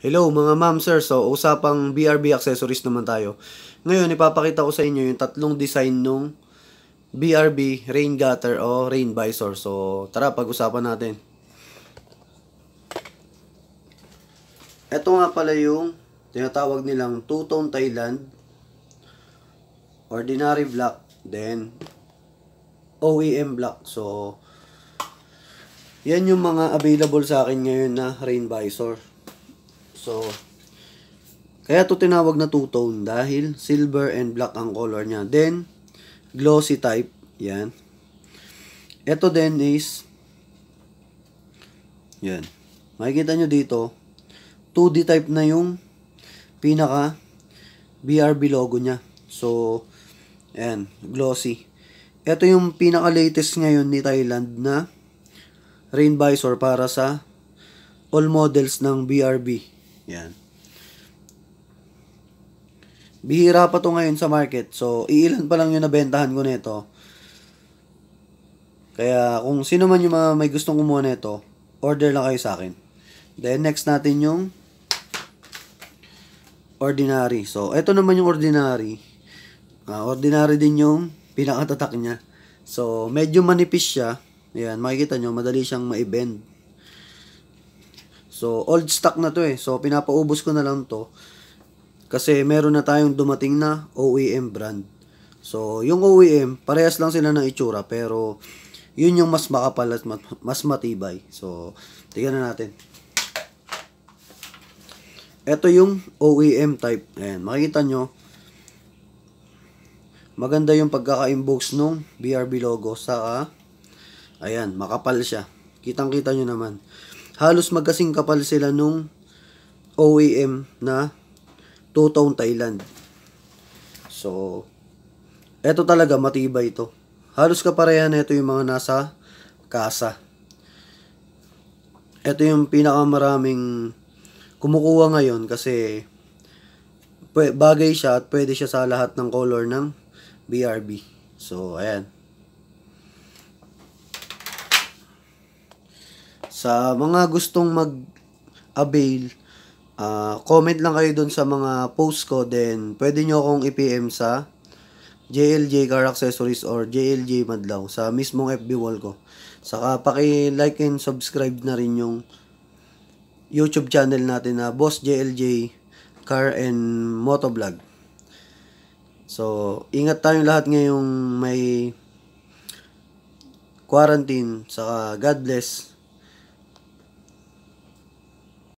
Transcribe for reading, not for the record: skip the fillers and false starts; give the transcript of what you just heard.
Hello mga ma'am sir, so usapang BRB accessories naman tayo. Ngayon ipapakita ko sa inyo yung tatlong design nung BRB rain gutter o rain visor. So tara pag-usapan natin. Ito nga pala yung tinatawag nilang two-tone Thailand, ordinary black, then OEM black. So yan yung mga available sa akin ngayon na rain visor. So kaya to tinawag na two-tone dahil silver and black ang color niya. Then, glossy type. Yan. Ito din is, yan. Makikita nyo dito, 2D type na yung pinaka BRB logo niya. So, yan. Glossy. Ito yung pinaka latest ngayon ni Thailand na rain visor para sa all models ng BRB. Yan. Bihira pa to ngayon sa market. So, iilan pa lang yung nabentahan ko nito. Kaya, kung sino man yung mga may gustong kumuha nito, order lang kayo sa akin. Then, next natin yung ordinary. So, ito naman yung ordinary. Ordinary din yung pinakatatak niya. So, medyo manipis siya. Ayan, makikita nyo, madali siyang maibend. So, old stock na to eh. So, pinapaubos ko na lang to. Kasi meron na tayong dumating na OEM brand. So, yung OEM, parehas lang sila ng itsura. Pero, yun yung mas makapal at mas matibay. So, tignan na natin. Ito yung OEM type. Ayan, makikita nyo. Maganda yung pagkaka-inbox nung BRB logo. Saka, ayan, makapal siya. Kitang-kita nyo naman. Halos magkasing kapal sila nung OEM na two-tone Thailand. So, eto talaga matibay ito. Halos kapareha na ito yung mga nasa kasa. Ito yung pinakamaraming kumukuha ngayon kasi bagay siya at pwede siya sa lahat ng color ng BRB. So, ayan. Sa mga gustong mag-avail, comment lang kayo dun sa mga post ko, then pwede nyo akong i-PM sa JLJ Car Accessories or JLJ Madlaw sa mismong FB wall ko. Saka paki-like and subscribe na rin yung YouTube channel natin na Boss JLJ Car and Motovlog. So, ingat tayong lahat ngayong may quarantine. Saka God bless.